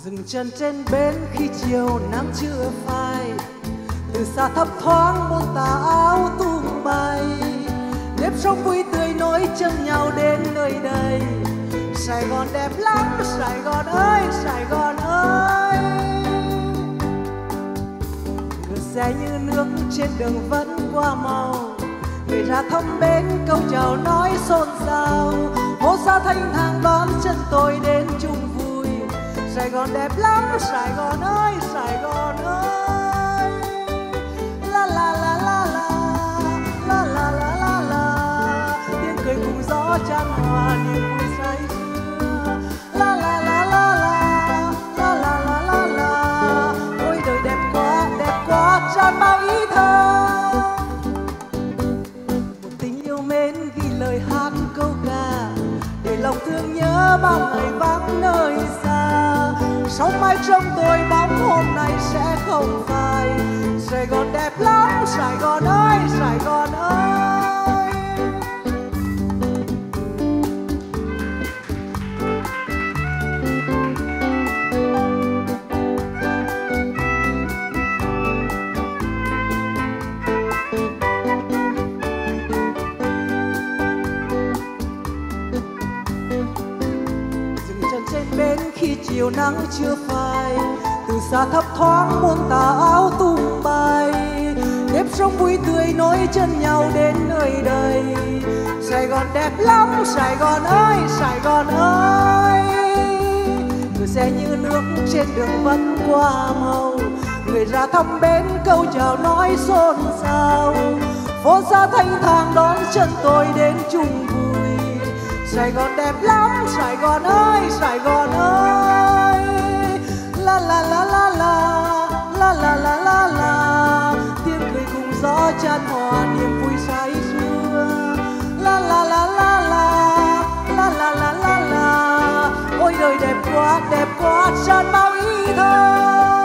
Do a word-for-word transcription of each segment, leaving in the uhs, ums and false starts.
Dừng chân trên bến khi chiều nắng chưa phai, từ xa thấp thoáng một tà áo tung bay. Nếp sống vui tươi nối chân nhau đến nơi đây. Sài Gòn đẹp lắm, Sài Gòn ơi, Sài Gòn ơi. Người xe như nước trên đường vẫn qua màu, người ra thăm bến câu chào nói xôn xao. Phố xa thanh thang đón chân tôi đến chung vui. Sài Gòn đẹp lắm, Sài Gòn ơi, Sài Gòn ơi. La la la la la, la la la la la, tiếng cười cùng gió chan hòa niềm vui say sưa. La la la la la, la la la la la, ôi đời đẹp quá, đẹp quá tràn bao ý thơ. Một tình yêu mến ghi lời hát câu ca, để lòng thương nhớ bao ngày vắng nơi xa. Sống mãi trong tôi bóng hôm nay sẽ không phai. Sài Gòn đẹp lắm, Sài Gòn ơi, Sài Gòn ơi. Dừng chân trên bến khi chiều nắng chưa phai, từ xa thấp thoáng muôn tà áo tung bay. Nếp sống vui tươi nối chân nhau đến nơi đây. Sài Gòn đẹp lắm, Sài Gòn ơi, Sài Gòn ơi. Người xe như nước trên đường vẫn qua màu, người ra thăm bến câu chào nói xôn xao. Phố xa thanh thang đón chân tôi đến chung vui. Sài Gòn đẹp lắm, Sài Gòn ơi, Sài Gòn ơi. La la la la la, la la la la la, tiếng cười cùng gió chan hòa niềm vui say sưa. La la la la la, la la la la la, ôi đời đẹp quá, đẹp quá tràn bao ý thơ.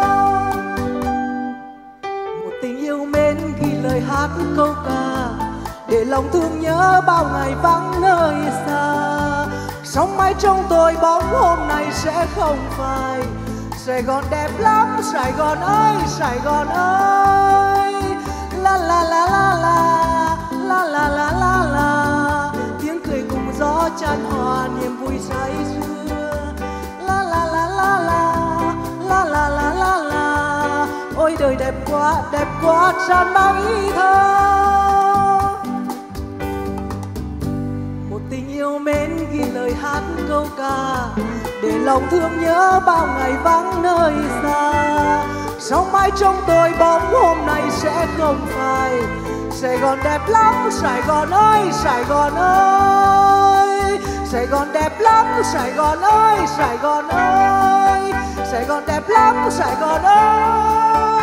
Một tình yêu mến ghi lời hát câu ca, để lòng thương nhớ bao ngày vắng nơi xa. Sống mãi trong tôi bóng hôm nay sẽ không phai. Sài Gòn đẹp lắm, Sài Gòn ơi, Sài Gòn ơi. La la la la la, la la la la la, tiếng cười cùng gió chan hòa niềm vui say sưa. La la la la la, la la la la la, ôi đời đẹp quá, đẹp quá tràn bao ý thơ. Một tình yêu mến ghi lời hát câu ca, để lòng thương nhớ bao ngày vắng nơi xa. Sống mãi trong tôi bóng hôm nay sẽ không phai. Sài Gòn đẹp lắm, Sài Gòn ơi, Sài Gòn ơi. Sài Gòn đẹp lắm, Sài Gòn ơi, Sài Gòn ơi. Sài Gòn đẹp lắm, Sài Gòn ơi.